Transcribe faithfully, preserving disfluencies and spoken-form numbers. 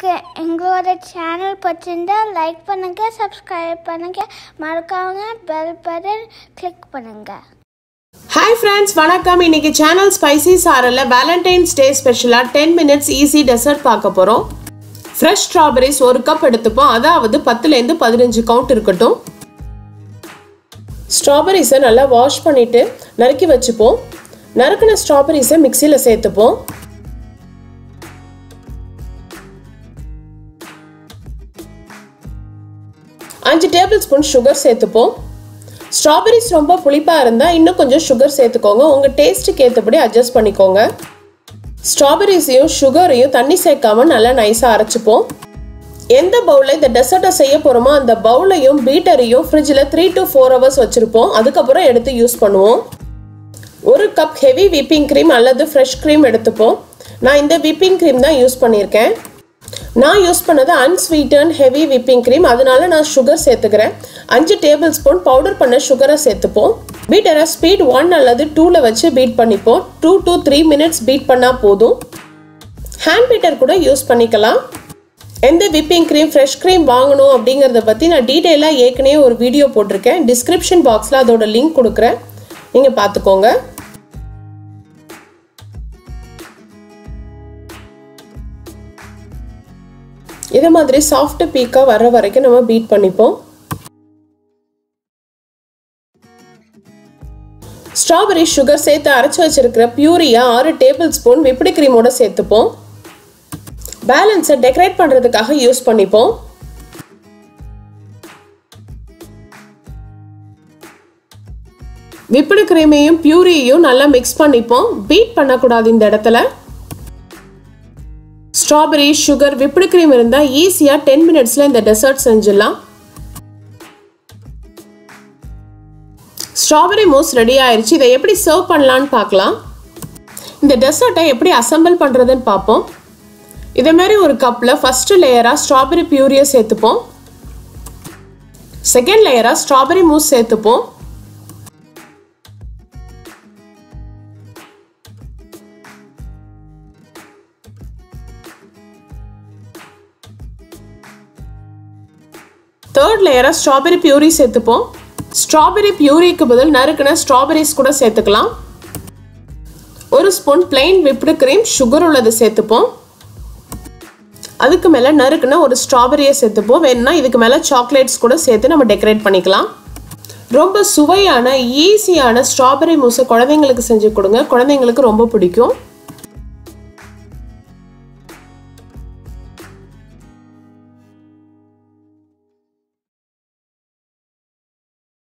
உங்களுக்கு எங்களோட சேனல் பிடிச்சிருந்தா லைக் பண்ணுங்க, சப்ஸ்கிரைப் பண்ணுங்க, மறக்காம பெல் பட்டன் கிளிக் பண்ணுங்க. ஹாய் ஃப்ரெண்ட்ஸ், வணக்கம். இன்னைக்கு சேனல் ஸ்பைசி சாரல்ல வேலண்டைன்ஸ் டே ஸ்பெஷலாக டென் மினிட்ஸ் ஈஸி டெசர்ட் பார்க்க போகிறோம். ஃப்ரெஷ் ஸ்ட்ராபெரிஸ் ஒரு கப் எடுத்துப்போம், அதாவது பத்துலேருந்து பதினஞ்சு கவுண்ட் இருக்கட்டும். ஸ்ட்ராபெரிஸை நல்லா வாஷ் பண்ணிவிட்டு நறுக்கி வச்சுப்போம். நறுக்கின ஸ்ட்ராபெரிஸை மிக்சியில் சேர்த்துப்போம். அஞ்சு டேபிள் ஸ்பூன் சுகர் சேர்த்துப்போம். ஸ்ட்ராபெரிஸ் ரொம்ப புளிப்பாக இருந்தால் இன்னும் கொஞ்சம் சுகர் சேர்த்துக்கோங்க. உங்கள் டேஸ்ட்டுக்கு ஏற்றபடி அட்ஜஸ்ட் பண்ணிக்கோங்க. ஸ்ட்ராபெரிஸையும் சுகரையும் தண்ணி சேர்க்காம நல்லா நைஸாக அரைச்சிப்போம். எந்த பவுலில் இந்த டெசர்ட்டை செய்ய போகிறோமோ அந்த பவுலையும் பீட்டரையும் ஃப்ரிட்ஜில் த்ரீ டு ஃபோர் ஹவர்ஸ் வச்சுருப்போம். அதுக்கப்புறம் எடுத்து யூஸ் பண்ணுவோம். ஒரு கப் ஹெவி விப்பிங் க்ரீம் அல்லது ஃப்ரெஷ் க்ரீம் எடுத்துப்போம். நான் இந்த விப்பிங் க்ரீம் தான் யூஸ் பண்ணியிருக்கேன். நான் யூஸ் பண்ணது அன்ஸ்வீட்டன் ஹெவி விப்பிங் க்ரீம், அதனால நான் சுகர் சேர்த்துக்கிறேன். அஞ்சு டேபிள் ஸ்பூன் பவுடர் பண்ண சுகரை சேர்த்துப்போம். பீட்டரை ஸ்பீட் ஒன் அல்லது டூவில் வச்சு பீட் பண்ணிப்போம். Two to three minutes beat பண்ணால் போதும். ஹேண்ட் பீட்டர் கூட யூஸ் பண்ணிக்கலாம். எந்த விப்பிங் க்ரீம் ஃப்ரெஷ் க்ரீம் வாங்கணும் அப்படிங்கிறத பற்றி நான் டீட்டெயிலாக ஏற்கனவே ஒரு வீடியோ போட்டிருக்கேன். டிஸ்கிரிப்ஷன் பாக்ஸில் அதோட லிங்க் கொடுக்குறேன், நீங்கள் பார்த்துக்கோங்க. இதே மாதிரி சாஃப்ட் பீக்காக வர்ற வரைக்கும் நம்ம பீட் பண்ணிப்போம். ஸ்ட்ராபெரி சுகர் சேர்த்து அரைச்சி வச்சிருக்கிற பியூரியா ஆறு டேபிள் ஸ்பூன் விப்பிடி கிரீமோட சேர்த்துப்போம். பேலன்ஸை டெக்கரேட் பண்ணுறதுக்காக யூஸ் பண்ணிப்போம். விப்பிடி கிரீமையும் பியூரியையும் நல்லா மிக்ஸ் பண்ணிப்போம். பீட் பண்ணக்கூடாது இந்த இடத்துல. ஸ்ட்ராபெரி, சுகர், விப்பிடி கிரீம் இருந்தால் ஈஸியாக டென் மினிட்ஸில் இந்த டெசர்ட் செஞ்சிடலாம். ஸ்ட்ராபெரி மூஸ் ரெடி ஆயிடுச்சு. இதை எப்படி சர்வ் பண்ணலான்னு பார்க்கலாம். இந்த டெசர்ட்டை எப்படி அசம்பிள் பண்ணுறதுன்னு பார்ப்போம். இதே மாதிரி ஒரு கப்பில் ஃபஸ்ட்டு லேயராக ஸ்ட்ராபெரி பியூரியை சேர்த்துப்போம். செகண்ட் லேயராக ஸ்ட்ராபெரி மூஸ் சேர்த்துப்போம். தேர்ட் லேயராக ஸ்ட்ராபெரி பியூரி சேர்த்துப்போம். ஸ்ட்ராபெரி பியூரிக்கு பதில் நறுக்கின ஸ்ட்ராபெரிஸ் கூட சேர்த்துக்கலாம். ஒரு spoon plain whipped cream sugar உள்ளது சேர்த்துப்போம். அதுக்கு மேலே நறுக்கின ஒரு ஸ்ட்ராபெரியை சேர்த்துப்போம். வேணும்னா இதுக்கு மேலே சாக்லேட்ஸ் கூட சேர்த்து நம்ம டெக்கரேட் பண்ணிக்கலாம். ரொம்ப சுவையான ஈஸியான ஸ்ட்ராபெரி மூஸை குழந்தைங்களுக்கு செஞ்சு கொடுங்க. குழந்தைங்களுக்கு ரொம்ப பிடிக்கும்.